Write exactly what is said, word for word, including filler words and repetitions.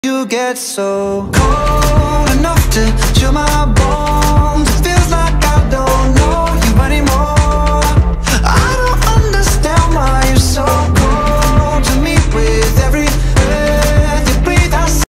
You get so cold enough to chill my